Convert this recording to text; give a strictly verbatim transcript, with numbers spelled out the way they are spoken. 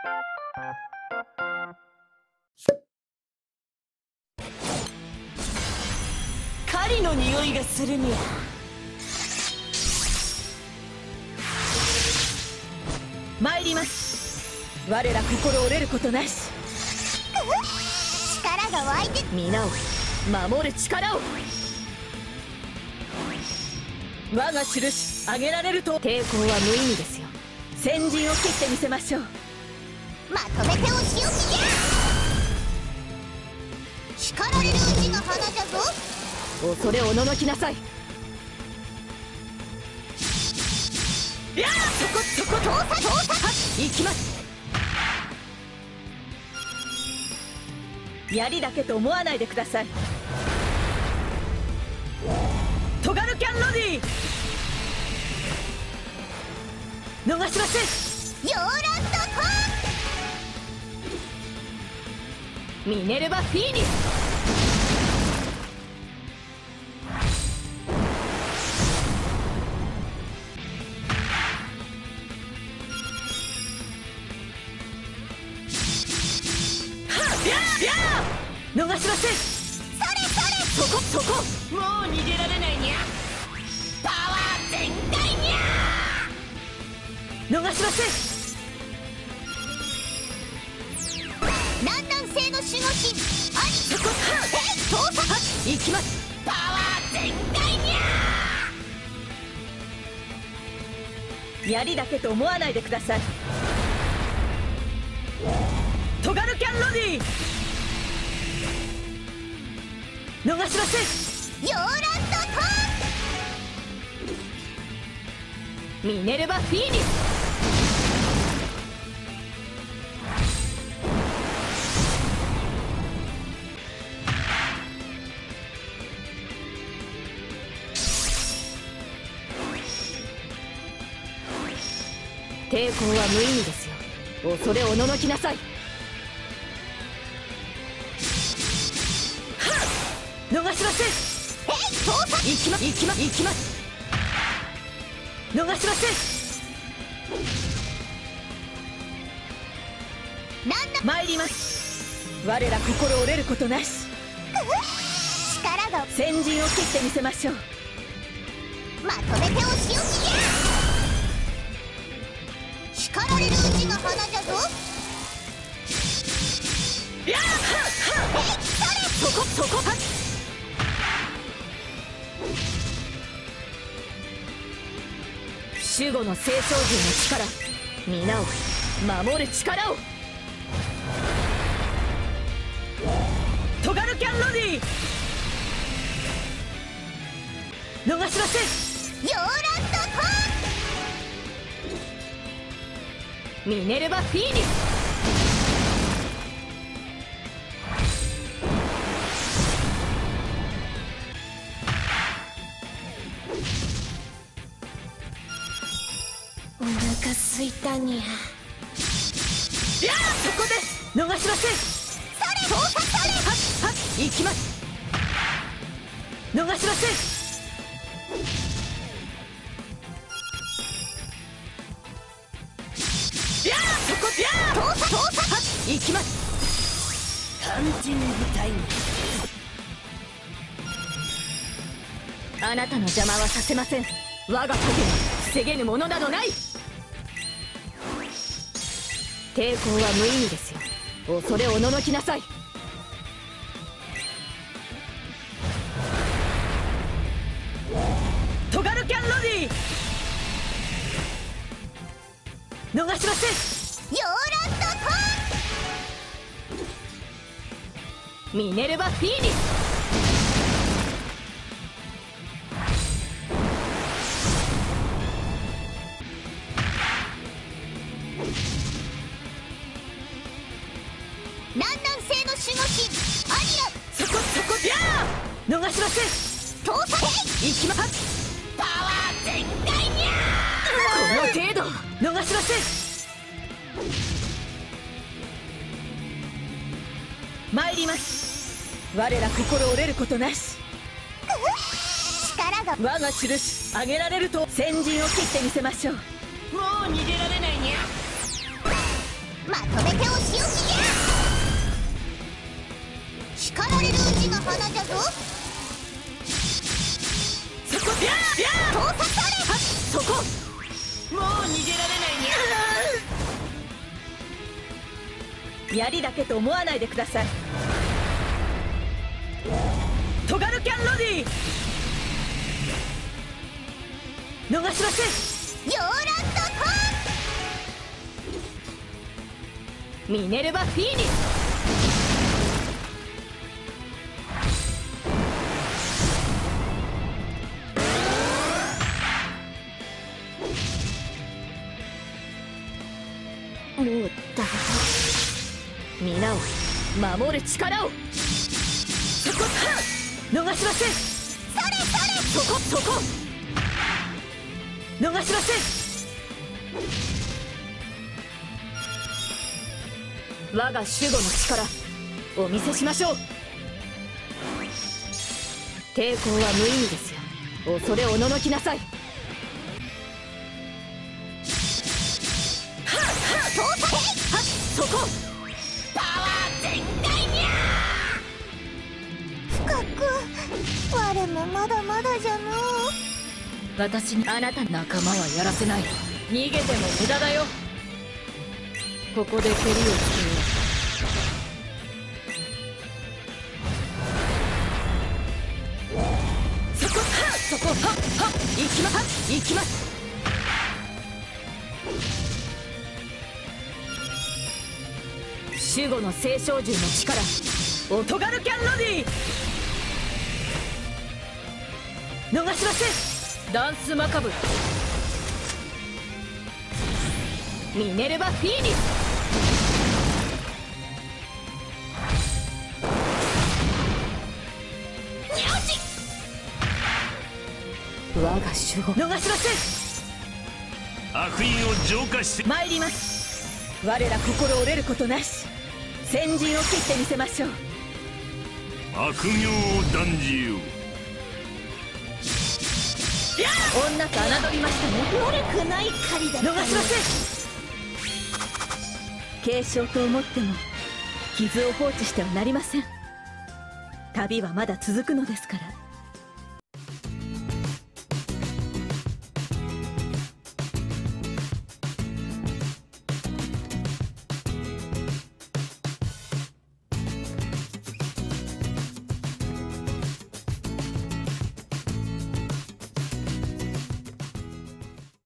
狩りの匂いがするにゃ。参ります。我ら心折れることなし。 力が湧いて、 皆を守る力を。我が印あげられると抵抗は無意味ですよ。先陣を切ってみせましょう。 まとめてお仕置きじゃ。叱られるうちが花じゃぞ。 恐れおののきなさい。いやー、そこそこ盗撮盗撮。 行きます。槍だけと思わないでください。トガルキャンロディ逃しません。 ヨーランドトミネルヴァ・フィーニス。逃しません。 それそれ。 そこそこ。もう逃げられないにゃ。 パワー全開にゃ。 逃しません。 南南西の守護神アニそこ。 えい盗撮。 行きます。 パワー全開にゃ。 槍だけと思わないでください。トガルキャンロディ逃しません。 ヨーランドトミネルヴァ・フィーニス。抵抗は無意味ですよ。恐れおののきなさい。逃しません。 えい盗撮。 行きま行きま行きます。逃しません。 なんだ参ります。我ら心折れることなし。 力が先陣を切ってみせましょう。 まとめてお仕置きじゃ。叱られるうちが花じゃぞ。 いやー、はっはっ。 えいそれ。 そこそこ。はっ。守護の聖将軍の力、皆を守る力を。トガルキャンロディ逃しません。 ヨーランドミネルヴァ・フィーニス。 お腹すいたにゃ。 いやー、そこです。逃しません。 それ盗撮。それはっはっ。行きます。逃しません。いやー、そこ。いやー、 盗撮盗撮。 はっ。行きます。 肝心部隊にあなたの邪魔はさせません。我が影に防げぬものなどない。抵抗は無意味ですよ。恐れおののきなさい。トガルキャンロディ逃しません。 ヨーランドミネルヴァ・フィーニス。 南南西の守護神アニラ。 そこそこ。いやー、逃しません。 盗撮。 行きます。 パワー全開にゃ。 この程度逃しません。参ります。我ら心折れることなし。 力が我が印あげられると先陣を切ってみせましょう。もう逃げられないにゃ。 まとめてお仕置きじゃ。叱られるうちが花じゃぞ。 そこビャービャー盗撮あれ。 はっそこ、もう逃げられないにゃ。槍だけと思わないでください。トガルキャンロディ逃しません。 ヨーランドトミネルヴァ・フィーニス。もうだ皆を守る力を。そこ、はっ逃しません。 それそれ。 そこそこ逃しません。我が守護の力お見せしましょう。抵抗は無意味ですよ。恐れおののきなさい。はっはっ盗撮。 はっそこパワー全開にゃ。深く我もまだまだじゃのう。 私にあなた仲間はやらせない。逃げても無駄だよ。ここで蹴りをつけよう。そこ、はっそこ、はっはっ行きます、行きます。守護の青少獣の力オトガルキャンロディ逃しません。ダンスマカブミネルヴァ・フィーニス。 にゃおち。 我が守護逃しません。 悪意を浄化して参ります。我ら心折れることなし先陣を切ってみせましょう。 悪行を断じよう。 女と侮りましたね。 悪くない狩りだった逃しません。軽傷と思っても傷を放置してはなりません。旅はまだ続くのですから。